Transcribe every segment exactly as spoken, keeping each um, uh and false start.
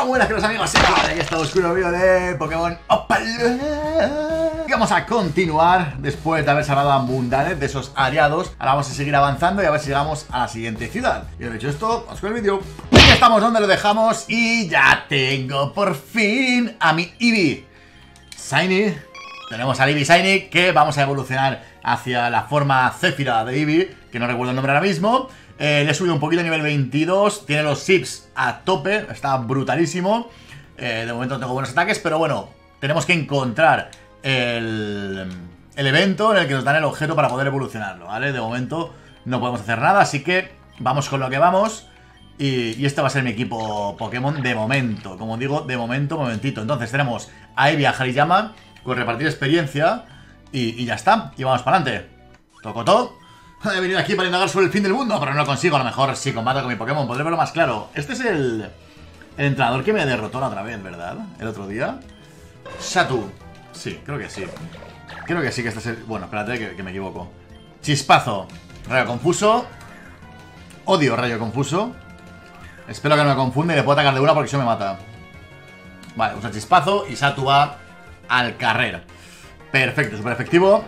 buenas, queridos amigos. Aquí está oscuro vídeo de Pokémon Opal. Y vamos a continuar después de haber salvado a Mundanet de esos aliados. Ahora vamos a seguir avanzando y a ver si llegamos a la siguiente ciudad. Y de hecho esto, vamos con el vídeo. Aquí estamos donde lo dejamos y ya tengo por fin a mi Eevee Shiny. Tenemos a Eevee Shiny que vamos a evolucionar hacia la forma Zephyra de Eevee, que no recuerdo el nombre ahora mismo. Eh, le he subido un poquito a nivel veintidós. Tiene los Sips a tope. Está brutalísimo. eh, De momento no tengo buenos ataques, pero bueno, tenemos que encontrar el, el evento en el que nos dan el objeto para poder evolucionarlo, ¿vale? De momento no podemos hacer nada, así que vamos con lo que vamos. Y, y este va a ser mi equipo Pokémon de momento. Como digo, de momento, momentito. Entonces tenemos a Eevee, a Hariyama con repartir experiencia. Y, y ya está, y vamos para adelante. Tocotó. He venido aquí para indagar sobre el fin del mundo, pero no lo consigo. A lo mejor si combato con mi Pokémon podré verlo más claro. Este es el, el entrenador que me derrotó la otra vez, ¿verdad? El otro día. Shatu. Sí, creo que sí. Creo que sí que este es el... Bueno, espérate que, que me equivoco. Chispazo. Rayo confuso. Odio rayo confuso. Espero que no me confunda y le puedo atacar de una porque eso me mata. Vale, usa chispazo y Shatu va al carrer. Perfecto, súper efectivo.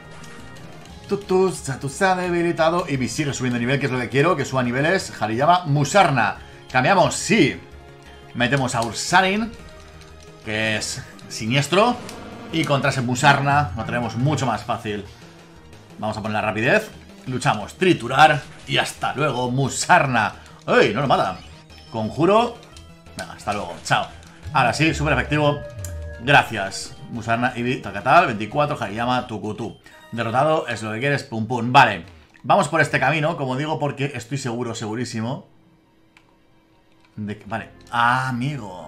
Shatu se ha debilitado y sigue subiendo nivel, que es lo que quiero, que suba niveles. Hariyama, Musarna. Cambiamos, sí. Metemos a Ursaring, que es siniestro. Y contra ese Musarna lo tenemos mucho más fácil. Vamos a poner la rapidez. Luchamos, triturar. Y hasta luego, Musarna. ¡Ey! No lo mata. Conjuro. Venga, hasta luego, chao. Ahora sí, súper efectivo. Gracias. Musarna, Eevee, Takatal, veinticuatro, Hariyama, Tukutu. Derrotado, es lo que quieres, pum pum. Vale, vamos por este camino, como digo, porque estoy seguro, segurísimo de que... Vale, ah, amigo.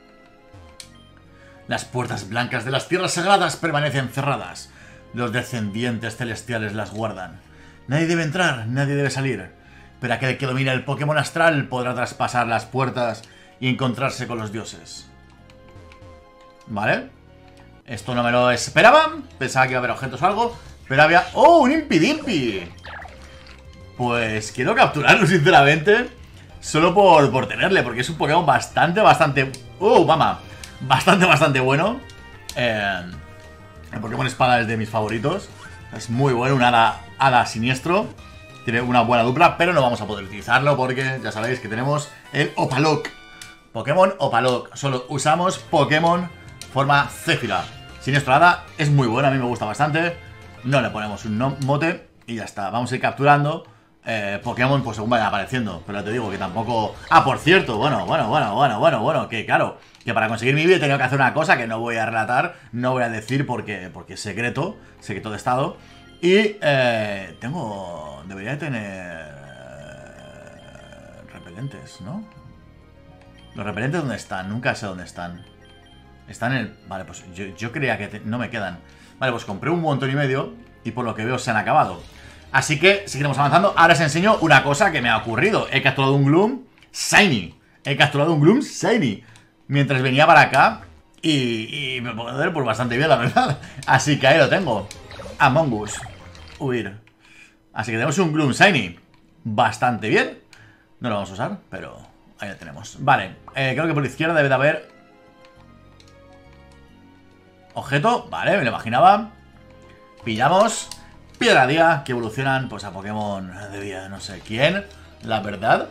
Las puertas blancas de las tierras sagradas permanecen cerradas. Los descendientes celestiales las guardan. Nadie debe entrar, nadie debe salir. Pero aquel que domina el Pokémon astral podrá traspasar las puertas y encontrarse con los dioses. Vale. Esto no me lo esperaba. Pensaba que iba a haber objetos o algo. Pero había... ¡Oh! ¡Un Impidimpi! Pues quiero capturarlo, sinceramente. Solo por, por tenerle, porque es un Pokémon bastante, bastante... ¡Uh, mamá! Bastante, bastante bueno. eh, El Pokémon Espada es de mis favoritos. Es muy bueno, un hada, hada siniestro. Tiene una buena dupla, pero no vamos a poder utilizarlo porque ya sabéis que tenemos el Opalok. Pokémon Opalok. Solo usamos Pokémon forma Zephyra. Siniestro hada es muy bueno, a mí me gusta bastante. No le ponemos un no mote y ya está. Vamos a ir capturando eh, Pokémon pues según vayan apareciendo. Pero te digo que tampoco... Ah, por cierto, bueno, bueno, bueno, bueno, bueno, bueno. Que claro, que para conseguir mi Eevee he tenido que hacer una cosa que no voy a relatar. No voy a decir porque, porque es secreto. Secreto de estado. Y eh, tengo... Debería tener... repelentes, ¿no? Los repelentes, ¿dónde están? Nunca sé dónde están. Están en el... Vale, pues yo, yo creía que te... no me quedan. Vale, pues compré un montón y medio y por lo que veo se han acabado. Así que seguiremos avanzando. Ahora os enseño una cosa que me ha ocurrido. He capturado un Gloom Shiny. He capturado un Gloom Shiny mientras venía para acá. Y, y me puedo ver pues bastante bien, la verdad. Así que ahí lo tengo. Among Us. Huir. Así que tenemos un Gloom Shiny bastante bien. No lo vamos a usar, pero ahí lo tenemos. Vale, eh, creo que por la izquierda debe de haber objeto, vale, me lo imaginaba. Pillamos Piedra Día, que evolucionan pues a Pokémon de día, no sé quién, la verdad.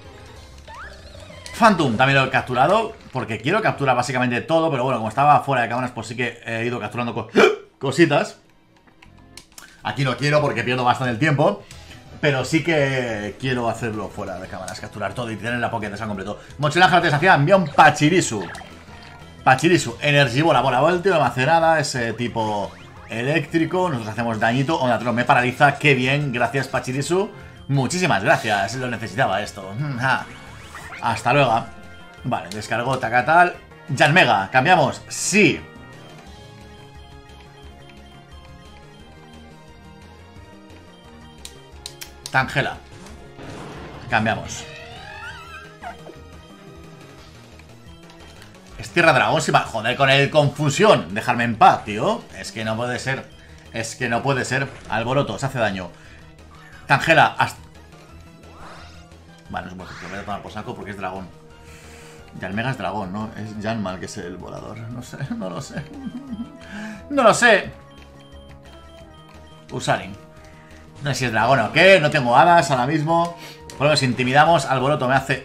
Phantom también lo he capturado, porque quiero capturar básicamente todo. Pero bueno, como estaba fuera de cámaras, pues sí que he ido capturando co cositas. Aquí no quiero porque pierdo bastante el tiempo, pero sí que quiero hacerlo fuera de cámaras, capturar todo y tener la Pokédex al completo. Mochila Ángel desafía, envía un Pachirisu. Pachirisu, Energibola, bola voltio, almacenada, ese tipo eléctrico. Nosotros hacemos dañito. Ondatron me paraliza, qué bien, gracias Pachirisu. Muchísimas gracias, lo necesitaba esto. Hasta luego. Vale, descargó Takatal. Yanmega, cambiamos, sí. Tangela, cambiamos. Es Tierra Dragón, si va. Joder, con el confusión. Dejarme en paz, tío. Es que no puede ser. Es que no puede ser. Alboroto, se hace daño. Tangela, hasta... Vale, no es un buen ejemplo. Voy a tomar por saco porque es dragón. Yanmega es dragón, ¿no? Es Yanmal que es el volador. No sé, no lo sé. No lo sé. Ursaring. No sé si es dragón o qué. No tengo hadas ahora mismo. Por lo que si intimidamos, Alboroto me hace...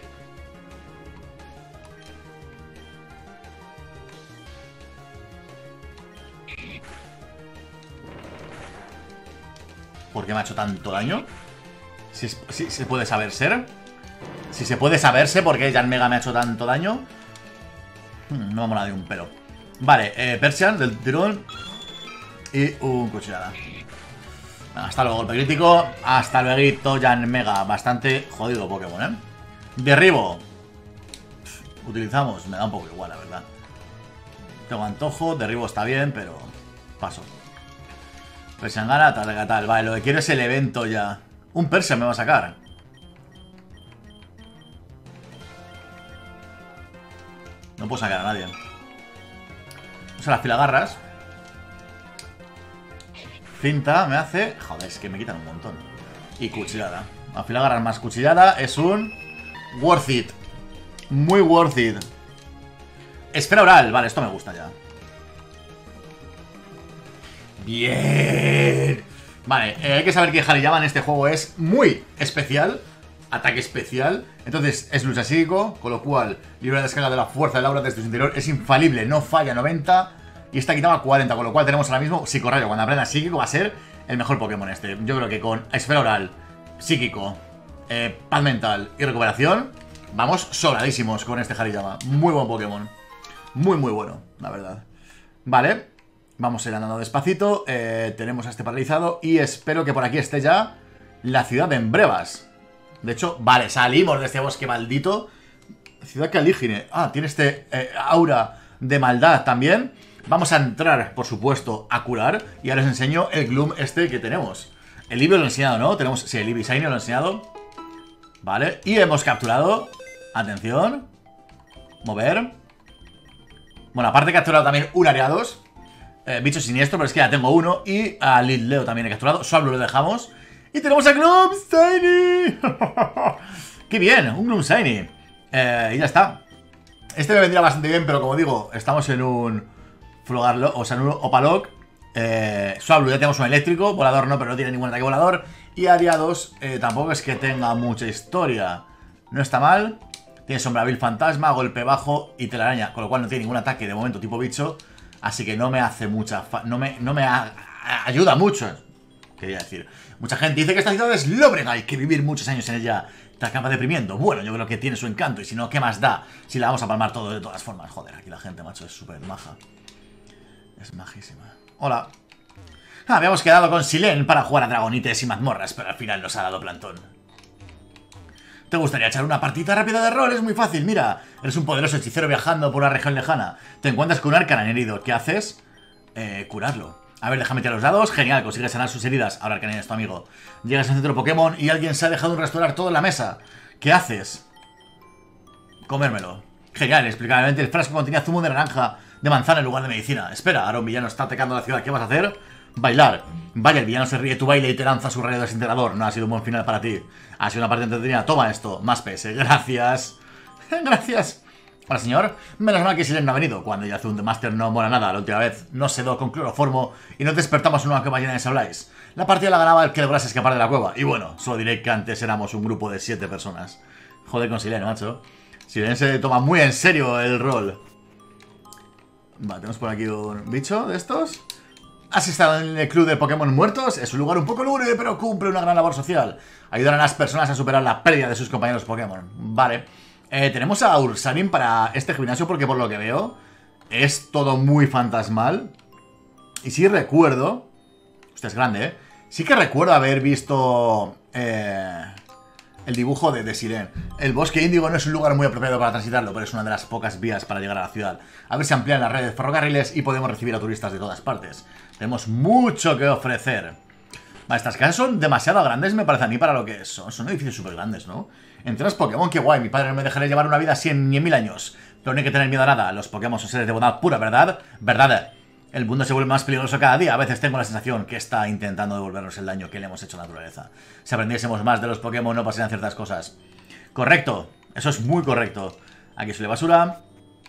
¿Por qué me ha hecho tanto daño? Si, es, si se puede saber ser. Si se puede saberse por qué Yanmega me ha hecho tanto daño. Hmm, no me mola de un pelo. Vale, eh, Persian del tirón. Y un cuchillada. Hasta luego, golpe crítico. Hasta luego, Yanmega. Bastante jodido Pokémon, ¿eh? Derribo. Pff, utilizamos, me da un poco igual, la verdad. Tengo antojo, derribo está bien, pero paso. Persian gana, tal, tal. Vale, lo que quiero es el evento ya. Un Persian me va a sacar. No puedo sacar a nadie. Usa las filagarras. Cinta me hace... Joder, es que me quitan un montón. Y cuchillada. Afilagarras más cuchillada es un... Worth it. Muy worth it. Esfera oral. Vale, esto me gusta ya. Bien. Vale, eh, hay que saber que Hariyama en este juego es muy especial. Ataque especial. Entonces es lucha psíquico, con lo cual libre de descarga de la fuerza del aura desde su interior. Es infalible, no falla, noventa. Y está quitado a cuarenta, con lo cual tenemos ahora mismo psicorrayo. Cuando aprenda psíquico va a ser el mejor Pokémon este. Yo creo que con esfera oral, psíquico, eh, paz mental y recuperación, vamos sobradísimos con este Hariyama. Muy buen Pokémon. Muy muy bueno, la verdad. Vale, vamos a ir andando despacito. eh, Tenemos a este paralizado. Y espero que por aquí esté ya la ciudad de Embrevas. De hecho, vale, salimos de este bosque maldito. Ciudad Calígine. Ah, tiene este eh, aura de maldad también. Vamos a entrar, por supuesto, a curar. Y ahora os enseño el Gloom este que tenemos. El libro lo he enseñado, ¿no? Tenemos, sí, el Ibisaini lo he enseñado. Vale, y hemos capturado. Atención. Mover. Bueno, aparte he capturado también un Ariados. eh, Bicho siniestro, pero es que ya tengo uno. Y a Litleo también he capturado. Swablu lo dejamos. Y tenemos a Gloomshiny. ¡Qué bien! Un Gloomshiny. Eh, y ya está. Este me vendría bastante bien, pero como digo, estamos en un Flogarlo, o sea, en un Opalok. eh, Swablu ya tenemos un eléctrico. Volador no, pero no tiene ningún ataque volador. Y Ariados eh, tampoco es que tenga mucha historia. No está mal. Tiene Sombrabil Fantasma, golpe bajo y telaraña, con lo cual no tiene ningún ataque de momento tipo bicho. Así que no me hace mucha... Fa no me, no me a a ayuda mucho, quería decir. Mucha gente dice que esta ciudad es Lóbrega, hay que vivir muchos años en ella. Te acaba deprimiendo. Bueno, yo creo que tiene su encanto. Y si no, ¿qué más da? Si la vamos a palmar todo de todas formas. Joder, aquí la gente, macho, es súper maja. Es majísima. Hola. Ah, habíamos quedado con Silene para jugar a dragonites y mazmorras, pero al final nos ha dado plantón. ¿Te gustaría echar una partida rápida de rol? Es muy fácil, mira. Eres un poderoso hechicero viajando por una región lejana. Te encuentras con un Arcanine herido. ¿Qué haces? Eh, curarlo. A ver, déjame tirar los dados. Genial, consigues sanar sus heridas. Ahora Arcanine es tu amigo. Llegas al centro Pokémon y alguien se ha dejado un restaurar todo en la mesa. ¿Qué haces? Comérmelo. Genial, explicadamente el frasco contenía zumo de naranja de manzana en lugar de medicina. Espera, ahora un villano está atacando la ciudad. ¿Qué vas a hacer? Bailar. Vaya, el villano se ríe de tu baile y te lanza su rayo desintegrador. No ha sido un buen final para ti. Ha sido una parte entretenida. Toma esto. Más P S. Gracias. Gracias. Hola, señor. Menos mal que Silene no ha venido. Cuando ya hace un The Master no mola nada. La última vez no sedó con cloroformo y nos despertamos en una cueva llena de sabláis. La partida la ganaba el que lograse escapar de la cueva. Y bueno, solo diré que antes éramos un grupo de siete personas. Joder con Silene, macho. Silene se toma muy en serio el rol. Vale, tenemos por aquí un bicho de estos. ¿Has estado en el club de Pokémon muertos? Es un lugar un poco lúgubre, pero cumple una gran labor social. Ayudar a las personas a superar la pérdida de sus compañeros Pokémon. Vale. Eh, tenemos a Ursaring para este gimnasio porque por lo que veo es todo muy fantasmal. Y sí recuerdo... Hostia, es grande, ¿eh? Sí que recuerdo haber visto... Eh... El dibujo de, de Silene. El bosque índigo no es un lugar muy apropiado para transitarlo, pero es una de las pocas vías para llegar a la ciudad. A ver si amplían las redes de ferrocarriles y podemos recibir a turistas de todas partes. Tenemos mucho que ofrecer. Vale, estas casas son demasiado grandes, me parece a mí, para lo que son. Son edificios súper grandes, ¿no? Entrenas Pokémon, qué guay. Mi padre no me dejaría llevar una vida así en ni en mil años. Pero no hay que tener miedo a nada. Los Pokémon son seres de bondad pura, ¿verdad? ¿Verdad? El mundo se vuelve más peligroso cada día. A veces tengo la sensación que está intentando devolvernos el daño que le hemos hecho a la naturaleza. Si aprendiésemos más de los Pokémon no pasarían ciertas cosas. Correcto. Eso es muy correcto. Aquí suele basura.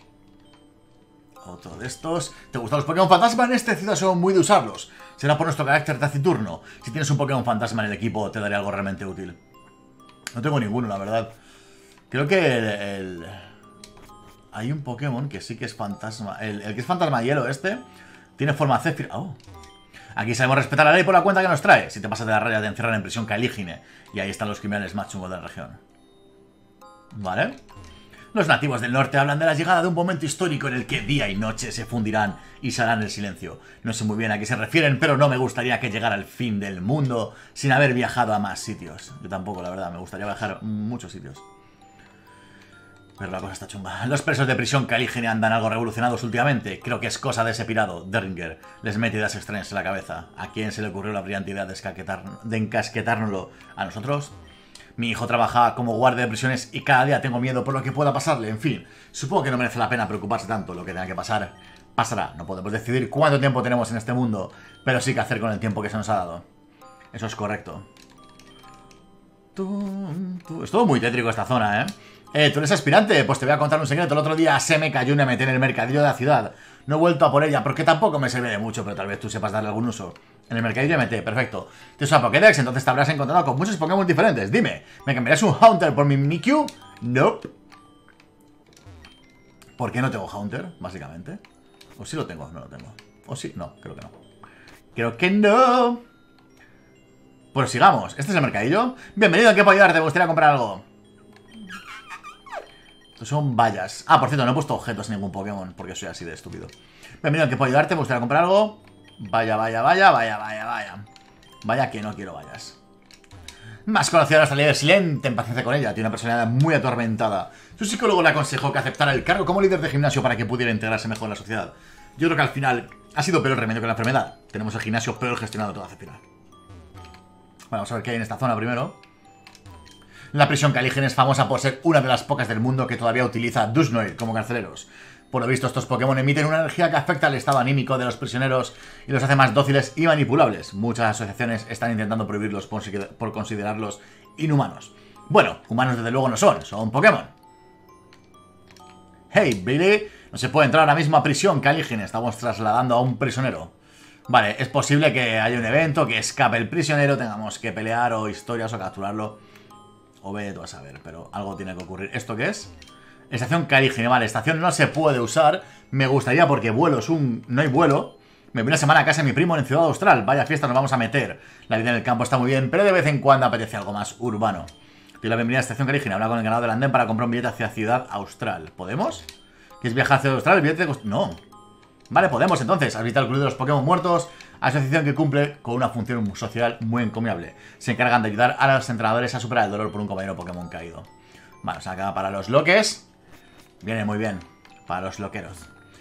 Otro de estos. ¿Te gustan los Pokémon fantasma? En este ciudad son muy de usarlos. Será por nuestro carácter taciturno. Si tienes un Pokémon fantasma en el equipo, te daría algo realmente útil. No tengo ninguno, la verdad. Creo que el... el... Hay un Pokémon que sí que es fantasma. El, el que es fantasma hielo este tiene forma Zephyr. Oh. Aquí sabemos respetar la ley por la cuenta que nos trae. Si te pasas de la raya te encierran en prisión Caligine. Y ahí están los criminales más chungos de la región. Vale. Los nativos del norte hablan de la llegada de un momento histórico en el que día y noche se fundirán y se harán el silencio. No sé muy bien a qué se refieren, pero no me gustaría que llegara el fin del mundo sin haber viajado a más sitios. Yo tampoco, la verdad, me gustaría viajar a muchos sitios. Pero la cosa está chunga. Los presos de prisión Caligine andan algo revolucionados últimamente. Creo que es cosa de ese pirado, Derringer. Les mete ideas extrañas en la cabeza. ¿A quién se le ocurrió la brillante idea de, de encasquetárnoslo? ¿A nosotros? Mi hijo trabaja como guardia de prisiones y cada día tengo miedo por lo que pueda pasarle. En fin, supongo que no merece la pena preocuparse tanto. Lo que tenga que pasar, pasará. No podemos decidir cuánto tiempo tenemos en este mundo, pero sí que hacer con el tiempo que se nos ha dado. Eso es correcto. Es todo muy tétrico esta zona, ¿eh? Eh, ¿tú eres aspirante? Pues te voy a contar un secreto. El otro día se me cayó una M T en el mercadillo de la ciudad. No he vuelto a por ella porque tampoco me sirve de mucho, pero tal vez tú sepas darle algún uso. En el mercadillo M T, perfecto. Tienes una Pokédex, entonces te habrás encontrado con muchos Pokémon diferentes. Dime, ¿me cambiarás un Haunter por mi Mimikyu? Nope. ¿Por qué no tengo Haunter, básicamente? ¿O sí lo tengo? No lo tengo. ¿O sí? No, creo que no. Creo que no. Pues sigamos. ¿Este es el mercadillo? Bienvenido, ¿en qué puedo ayudarte? Me gustaría comprar algo. Estos son vallas. Ah, por cierto, no he puesto objetos en ningún Pokémon porque soy así de estúpido. Bienvenido, ¿en qué puedo ayudarte? Me gustaría comprar algo. Vaya, vaya, vaya, vaya, vaya, vaya. Vaya que no quiero vallas. Más conocida nuestra líder Silent, ten paciencia con ella, tiene una personalidad muy atormentada. Su psicólogo le aconsejó que aceptara el cargo como líder de gimnasio para que pudiera integrarse mejor en la sociedad. Yo creo que al final ha sido peor el remedio que la enfermedad. Tenemos el gimnasio peor gestionado de toda Zephyra. Bueno, vamos a ver qué hay en esta zona primero. La prisión Caligine es famosa por ser una de las pocas del mundo que todavía utiliza Dusknoir como carceleros. Por lo visto, estos Pokémon emiten una energía que afecta al estado anímico de los prisioneros y los hace más dóciles y manipulables. Muchas asociaciones están intentando prohibirlos por considerarlos inhumanos. Bueno, humanos desde luego no son, son Pokémon. Hey, Billy, no se puede entrar ahora mismo a prisión Caligine, estamos trasladando a un prisionero. Vale, es posible que haya un evento, que escape el prisionero, tengamos que pelear o historias o capturarlo. O ve tú a saber, pero algo tiene que ocurrir. ¿Esto qué es? Estación Caligine, vale, estación no se puede usar. Me gustaría porque vuelo es un... no hay vuelo. Me voy una semana a casa de mi primo en Ciudad Austral. Vaya fiesta nos vamos a meter. La vida en el campo está muy bien, pero de vez en cuando apetece algo más urbano. Doy la bienvenida a Estación Caligine. Habla con el ganador del andén para comprar un billete hacia Ciudad Austral. ¿Podemos? ¿Quieres viajar a Ciudad Austral? El billete de... no. Vale, podemos entonces. Has visitado el Club de los Pokémon Muertos, asociación que cumple con una función social muy encomiable. Se encargan de ayudar a los entrenadores a superar el dolor por un compañero Pokémon caído. Vale, o sea, acá para los loques. Viene muy bien. Para los loqueros.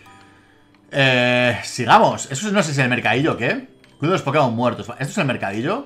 Eh, sigamos. Eso no sé si es el mercadillo o qué. Club de los Pokémon Muertos. ¿Esto es el mercadillo?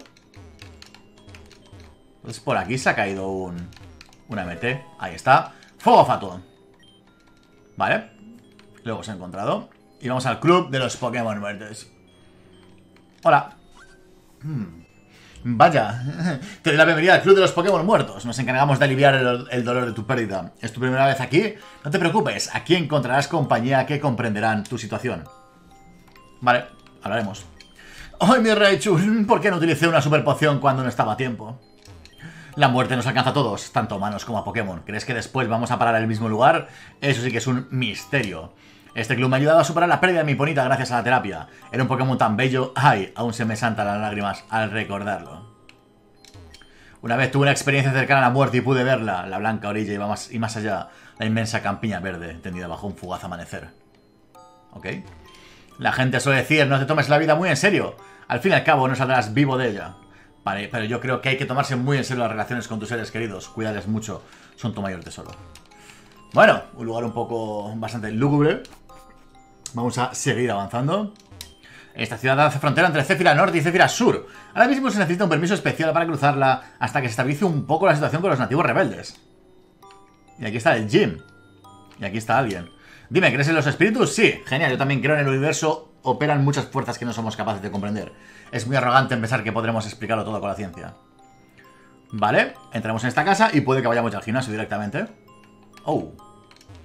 Pues por aquí se ha caído un... un M T. Ahí está. Fuego Fatuo. Vale. Lo hemos encontrado. Y vamos al Club de los Pokémon Muertos. Hola. Hmm. Vaya. Te doy la bienvenida al Club de los Pokémon Muertos. Nos encargamos de aliviar el, el dolor de tu pérdida. ¿Es tu primera vez aquí? No te preocupes. Aquí encontrarás compañía que comprenderán tu situación. Vale, hablaremos. ¡Ay, mi Raichu! ¿Por qué no utilicé una super poción cuando no estaba a tiempo? La muerte nos alcanza a todos, tanto humanos como a Pokémon. ¿Crees que después vamos a parar al mismo lugar? Eso sí que es un misterio. Este club me ha ayudado a superar la pérdida de mi Ponita gracias a la terapia. Era un Pokémon tan bello. ¡Ay! Aún se me saltan las lágrimas al recordarlo. Una vez tuve una experiencia cercana a la muerte y pude verla. La blanca orilla iba más, y más allá. La inmensa campiña verde, tendida bajo un fugaz amanecer. ¿Ok? La gente suele decir, no te tomes la vida muy en serio. Al fin y al cabo no saldrás vivo de ella. Vale, pero yo creo que hay que tomarse muy en serio las relaciones con tus seres queridos. Cuídales mucho. Son tu mayor tesoro. Bueno, un lugar un poco bastante lúgubre. Vamos a seguir avanzando. Esta ciudad hace frontera entre Zephyra Norte y Zephyra Sur. Ahora mismo se necesita un permiso especial para cruzarla hasta que se estabilice un poco la situación con los nativos rebeldes. Y aquí está el gym. Y aquí está alguien. Dime, ¿crees en los espíritus? Sí, genial, yo también creo en el universo. Operan muchas fuerzas que no somos capaces de comprender. Es muy arrogante pensar que podremos explicarlo todo con la ciencia. Vale, entramos en esta casa y puede que vayamos al gimnasio directamente. Oh.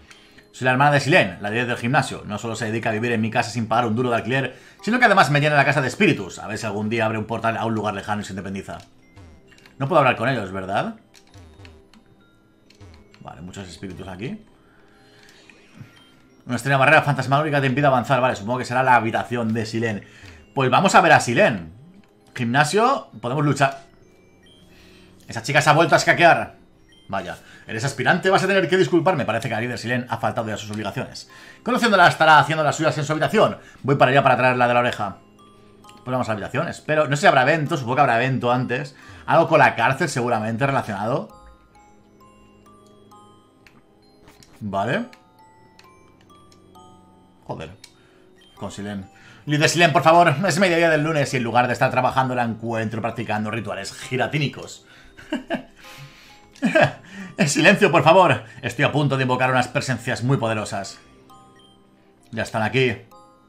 Soy la hermana de Silene, la líder del gimnasio. No solo se dedica a vivir en mi casa sin pagar un duro de alquiler, sino que además me llena la casa de espíritus. A ver si algún día abre un portal a un lugar lejano y se independiza. No puedo hablar con ellos, ¿verdad? Vale, muchos espíritus aquí. Una extraña barrera fantasmagórica te impide avanzar. Vale, supongo que será la habitación de Silene. Pues vamos a ver a Silene. Gimnasio, podemos luchar. Esa chica se ha vuelto a escaquear. Vaya, eres aspirante, vas a tener que disculparme. Parece que la líder Silene ha faltado a sus obligaciones. Conociéndola, estará haciendo las suyas en su habitación. Voy para allá para traerla de la oreja. Pues vamos a la habitación. Espero, no sé si habrá evento, supongo que habrá evento antes. Algo con la cárcel seguramente relacionado. Vale. Joder. Con Silene. Líder Silene, por favor, es mediodía del lunes y en lugar de estar trabajando la encuentro practicando rituales giratínicos. En silencio, por favor. Estoy a punto de invocar unas presencias muy poderosas. Ya están aquí.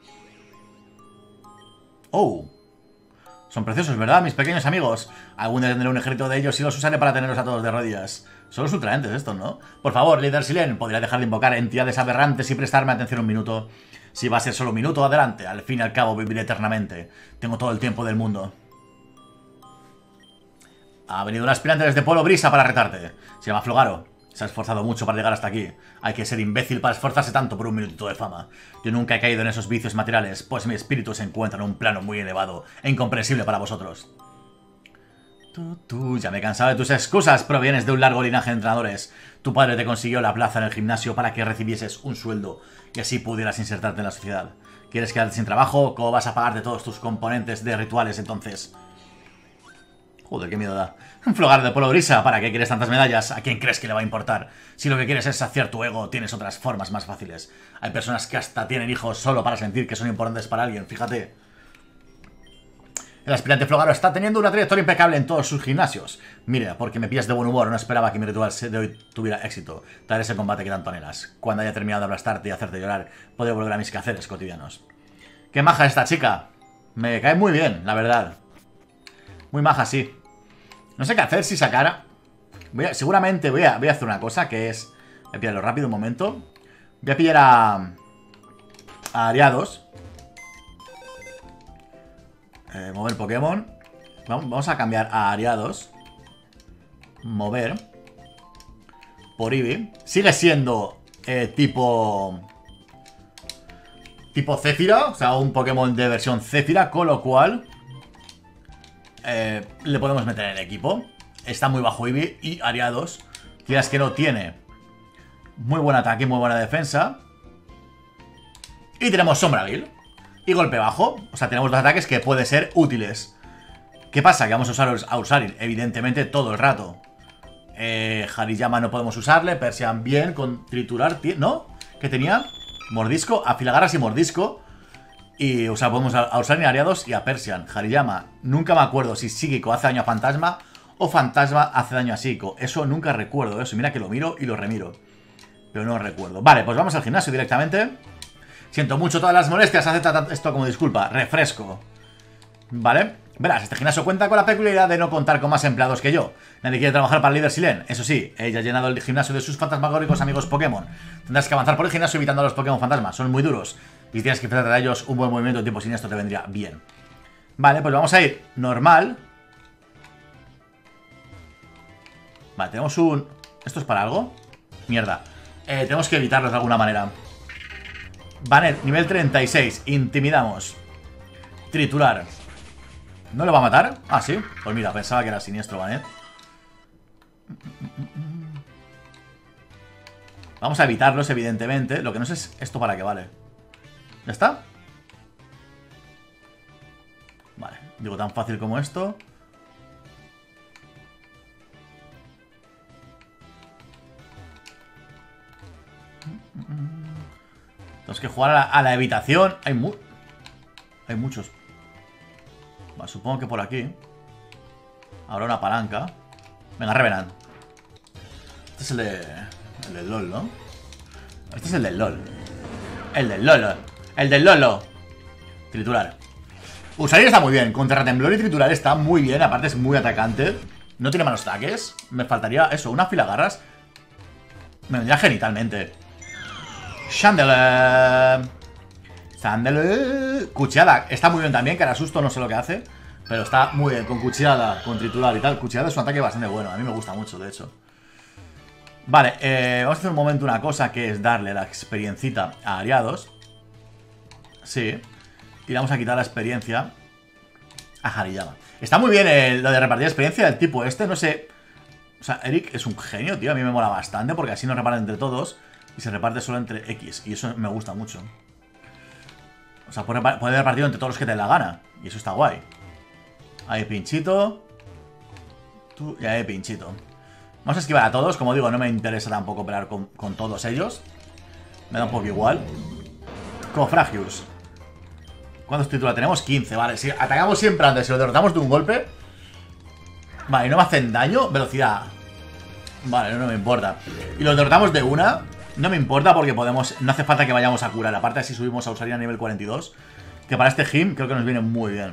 Oh. Son preciosos, ¿verdad, mis pequeños amigos? Algún día tendré un ejército de ellos y los usaré para tenerlos a todos de rodillas. Son los ultraentes estos, ¿no? Por favor, líder Silene, ¿podría dejar de invocar entidades aberrantes y prestarme atención un minuto? Si va a ser solo un minuto, adelante. Al fin y al cabo viviré eternamente. Tengo todo el tiempo del mundo. Ha venido un aspirante desde Pueblo Brisa para retarte. Se llama Flogaro. Se ha esforzado mucho para llegar hasta aquí. Hay que ser imbécil para esforzarse tanto por un minutito de fama. Yo nunca he caído en esos vicios materiales, pues mi espíritu se encuentra en un plano muy elevado e incomprensible para vosotros. Tú, tú, ya me he cansado de tus excusas. Provienes de un largo linaje de entrenadores. Tu padre te consiguió la plaza en el gimnasio para que recibieses un sueldo y así pudieras insertarte en la sociedad. ¿Quieres quedarte sin trabajo? ¿Cómo vas a pagarte todos tus componentes de rituales entonces? Joder, qué miedo da. Flogar de Pueblo Brisa, ¿para qué quieres tantas medallas? ¿A quién crees que le va a importar? Si lo que quieres es saciar tu ego, tienes otras formas más fáciles. Hay personas que hasta tienen hijos solo para sentir que son importantes para alguien, fíjate. El aspirante Flogaro está teniendo una trayectoria impecable en todos sus gimnasios. Mira, porque me pillas de buen humor, no esperaba que mi ritual de hoy tuviera éxito. Traer ese combate que tanto anhelas. Cuando haya terminado de aplastarte y hacerte llorar, podré volver a mis quehaceres cotidianos. ¡Qué maja esta chica! Me cae muy bien, la verdad. Muy maja, sí. No sé qué hacer si sacara. Voy a, seguramente voy a, voy a hacer una cosa que es... Voy a pillarlo rápido un momento. Voy a pillar a... A Ariados. Eh, mover Pokémon. Vamos, vamos a cambiar a Ariados. Mover. Por Eevee. Sigue siendo eh, tipo... Tipo Zephyra. O sea, un Pokémon de versión Zephyra. Con lo cual... Eh, le podemos meter en el equipo. Está muy bajo Eevee y Ariados, quieras que no, tiene muy buen ataque, muy buena defensa. Y tenemos Sombraville y golpe bajo. O sea, tenemos dos ataques que pueden ser útiles. ¿Qué pasa? Que vamos a usar a Ursaring, evidentemente, todo el rato. eh, Hariyama no podemos usarle. Persian bien, con triturar, ¿no? ¿Qué tenía? Mordisco, afilagarras y mordisco. Y, o sea, podemos a Ursaring, a Ariados y a Persian. Hariyama, nunca me acuerdo si Psíquico hace daño a Fantasma o Fantasma hace daño a Psíquico. Eso nunca recuerdo, eso. Mira que lo miro y lo remiro, pero no recuerdo. Vale, pues vamos al gimnasio directamente. Siento mucho todas las molestias, acepta esto como disculpa. Refresco. Vale, verás, este gimnasio cuenta con la peculiaridad de no contar con más empleados que yo. Nadie quiere trabajar para el líder Silene. Eso sí, ella ha llenado el gimnasio de sus fantasmagóricos amigos Pokémon. Tendrás que avanzar por el gimnasio evitando a los Pokémon fantasma. Son muy duros y tienes que enfrentarte a ellos. Un buen movimiento de tiempo siniestro te vendría bien. Vale, pues vamos a ir normal. Vale, tenemos un... ¿Esto es para algo? Mierda. Eh, tenemos que evitarlos de alguna manera. Banet, nivel treinta y seis. Intimidamos. Triturar. ¿No le va a matar? Ah, sí. Pues mira, pensaba que era siniestro Banet. Vamos a evitarlos, evidentemente. Lo que no sé es esto para qué vale. ¿Ya está? Vale, digo tan fácil como esto. Tenemos que jugar a la, a la evitación. Hay mu Hay muchos. Vale, supongo que por aquí habrá una palanca. Venga, Revenant. Este es el de... El del LOL, ¿no? Este es el del LOL. El del LOL. El del Lolo. Triturar. Ursaring está muy bien. Contra Temblor y Triturar está muy bien. Aparte es muy atacante. No tiene malos ataques. Me faltaría eso, una filagarras. Me vendría genitalmente. Chandelier. Chandelier. Cuchillada. Está muy bien también, que era susto, no sé lo que hace. Pero está muy bien, con cuchillada, con triturar y tal. Cuchillada es un ataque bastante bueno, a mí me gusta mucho, de hecho. Vale, eh, vamos a hacer un momento una cosa, que es darle la experiencita a aliados. Sí. Y vamos a quitar la experiencia a Hariyama. Está muy bien el, lo de repartir experiencia del tipo este, no sé. O sea, Eric es un genio, tío. A mí me mola bastante porque así nos reparten entre todos y se reparte solo entre X. Y eso me gusta mucho. O sea, puede repartir entre todos los que te dé la gana. Y eso está guay. Ahí pinchito. Tú y ahí pinchito. Vamos a esquivar a todos. Como digo, no me interesa tampoco pelear con, con todos ellos. Me da un poco igual. Cofragius. ¿Cuántos títulos tenemos? quince, vale. Si atacamos siempre antes, si lo derrotamos de un golpe. Vale, y no me hacen daño. Velocidad. Vale, no, no me importa. Y lo derrotamos de una. No me importa porque podemos. No hace falta que vayamos a curar. Aparte, así subimos a Usari a nivel cuarenta y dos. Que para este gym creo que nos viene muy bien.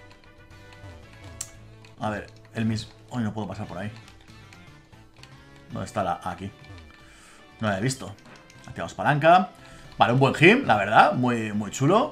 A ver, el mismo. Hoy no puedo pasar por ahí. ¿Dónde está la...? Aquí. No la he visto. Activamos palanca. Vale, un buen gym, la verdad. Muy, muy chulo.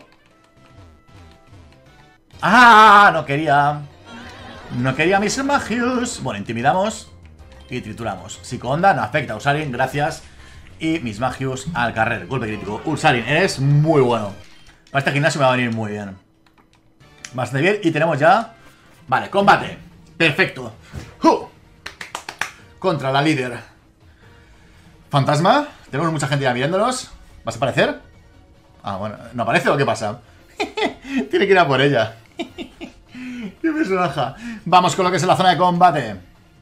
¡Ah! No quería. No quería mis magios. Bueno, intimidamos y trituramos. Psico-onda no afecta a Ursaring, gracias. Y mis magios al carrer. Golpe crítico. Ursaring, eres muy bueno. Para este gimnasio me va a venir muy bien. Bastante bien. Y tenemos ya... Vale, combate. Perfecto. ¡Uh! Contra la líder. Fantasma. Tenemos mucha gente ya mirándonos. ¿Vas a aparecer? Ah, bueno. ¿No aparece o qué pasa? Tiene que ir a por ella. ¡Qué personaje! Vamos con lo que es la zona de combate.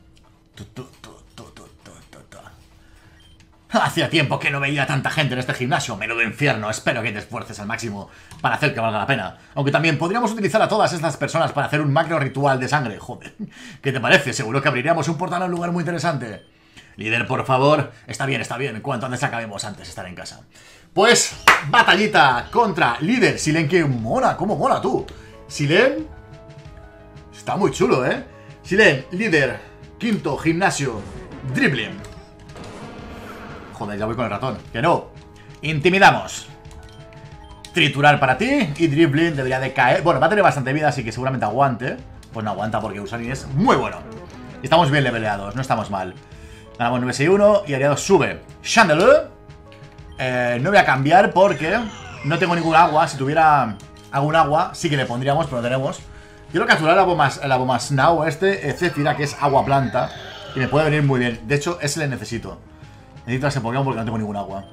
Hacía tiempo que no veía tanta gente en este gimnasio. Menudo infierno. Espero que te esfuerces al máximo para hacer que valga la pena. Aunque también podríamos utilizar a todas estas personas para hacer un macro ritual de sangre. Joder. ¿Qué te parece? Seguro que abriríamos un portal a un lugar muy interesante. Líder, por favor. Está bien, está bien. Cuanto antes acabemos, antes estar en casa. Pues, batallita contra líder. Silen, que mola. ¿Cómo mola tú? Silen. Está muy chulo, ¿eh? Silen, líder. Quinto, gimnasio. Dribbling. Joder, ya voy con el ratón. Que no. Intimidamos. Triturar para ti. Y dribbling debería de caer. Bueno, va a tener bastante vida, así que seguramente aguante. Pues no aguanta porque Ursaring es muy bueno. Y estamos bien leveleados, no estamos mal. Ganamos nueve seis uno y aliado sube. Chandelier. Eh, no voy a cambiar porque no tengo ningún agua. Si tuviera algún agua, sí que le pondríamos, pero no tenemos. Quiero capturar la bomba, la bomba Snow este, Zephyra, que es agua planta. Y me puede venir muy bien. De hecho, ese le necesito. Necesito a ese Pokémon porque no tengo ningún agua.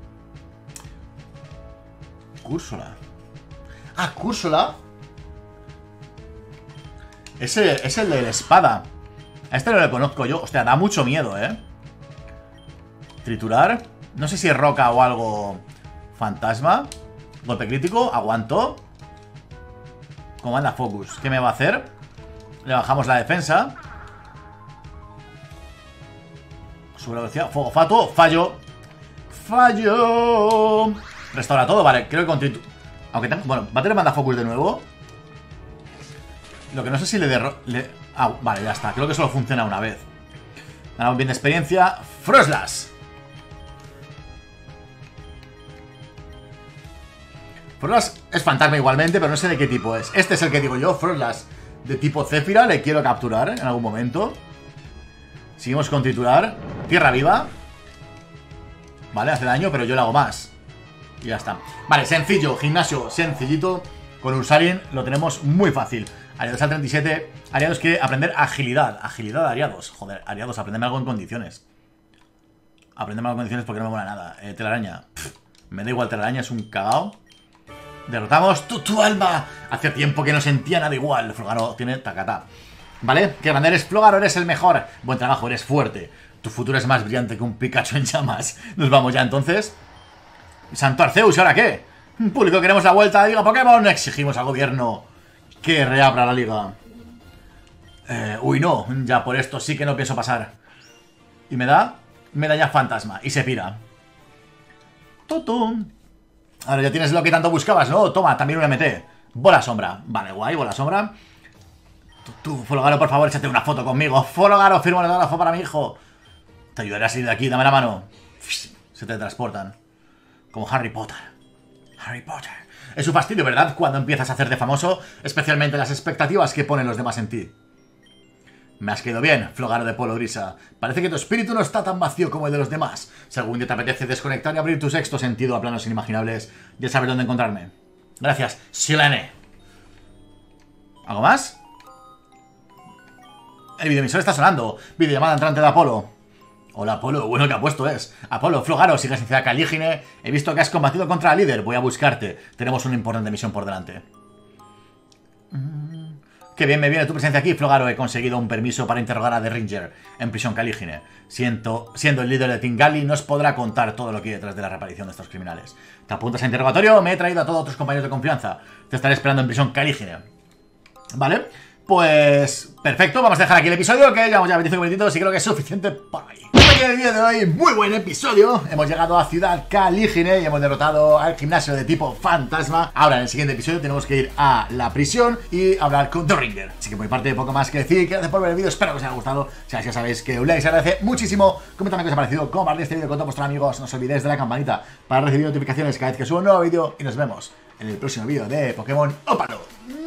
Cúrsula. Ah, Cúrsula. Ese es el de la espada. A este no le conozco yo. Hostia, da mucho miedo, ¿eh? Triturar. No sé si es roca o algo. Fantasma. Golpe crítico. Aguanto. Comanda Focus. ¿Qué me va a hacer? Le bajamos la defensa. Sube la velocidad. Fuego fato. Fallo. Fallo. Restaura todo. Vale, creo que con tritu... Aunque tengo... Bueno, va a tener manda Focus de nuevo. Lo que no sé si le derro... Le... Ah, vale, ya está. Creo que solo funciona una vez. Ganamos bien de experiencia. Frostlass. Frostlass es fantasma igualmente, pero no sé de qué tipo es. Este es el que digo yo, Frostlass de tipo Zephyra. Le quiero capturar en algún momento. Seguimos con triturar. Tierra viva. Vale, hace daño, pero yo le hago más. Y ya está. Vale, sencillo, gimnasio sencillito. Con Ursaring lo tenemos muy fácil. Ariados al treinta y siete. Ariados quiere aprender agilidad. Agilidad de Ariados. Joder, Ariados, aprendeme algo en condiciones. Aprendeme algo en condiciones porque no me mola nada. Eh, telaraña. Pff, me da igual, telaraña es un cagao. Derrotamos tu, tu alma. Hace tiempo que no sentía nada igual. Flogaro tiene tacatá. ¿Vale? Qué grande eres, Flogaro, eres el mejor. Buen trabajo, eres fuerte. Tu futuro es más brillante que un Pikachu en llamas. Nos vamos ya entonces. Santo Arceus, ¿y ahora qué? Público, queremos la vuelta a la Liga Pokémon. Exigimos al gobierno que reabra la liga. Eh, uy, no. Ya por esto sí que no pienso pasar. Y me da medalla fantasma. Y se pira. Tutum. Ahora ya tienes lo que tanto buscabas, ¿no? Toma, también un M T. Bola sombra. Vale, guay, bola sombra. Tú, tú, Fologaro, por favor, échate una foto conmigo. Fologaro, firma el autógrafo para mi hijo. Te ayudaré a salir de aquí, dame la mano. Se te transportan. Como Harry Potter. Harry Potter. Es un fastidio, ¿verdad? Cuando empiezas a hacerte famoso, especialmente las expectativas que ponen los demás en ti. Me has quedado bien, Flogaro de Polo Grisa. Parece que tu espíritu no está tan vacío como el de los demás. Si algún día te apetece desconectar y abrir tu sexto sentido a planos inimaginables, ya sabes dónde encontrarme. Gracias, Silene. ¿Algo más? El videoemisor está sonando. Videollamada entrante de Apolo. Hola, Apolo. Bueno que ha puesto es. Apolo, Flogaro, sigues en Ciudad Calígine. He visto que has combatido contra el líder. Voy a buscarte. Tenemos una importante misión por delante. Qué bien me viene tu presencia aquí, Flogaro. He conseguido un permiso para interrogar a The Ringer en prisión Calígine. Siento, siendo el líder de Tingali, nos podrá contar todo lo que hay detrás de la reaparición de estos criminales. ¿Te apuntas a interrogatorio? Me he traído a todos tus compañeros de confianza. Te estaré esperando en prisión Calígine. ¿Vale? Pues... perfecto, vamos a dejar aquí el episodio, que llevamos ya veinticinco minutitos y creo que es suficiente por hoy. En el día de hoy, muy buen episodio. Hemos llegado a Ciudad Calígine y hemos derrotado al gimnasio de tipo fantasma. Ahora, en el siguiente episodio tenemos que ir a la prisión y hablar con The Ringer. Así que por mi parte, poco más que decir. Gracias por ver el vídeo, espero que os haya gustado. Si ya sabéis que un like se agradece muchísimo. Comentadme qué os ha parecido, compartid este vídeo con todos vuestros amigos. No os olvidéis de la campanita para recibir notificaciones cada vez que subo un nuevo vídeo. Y nos vemos en el próximo vídeo de Pokémon Ópalo.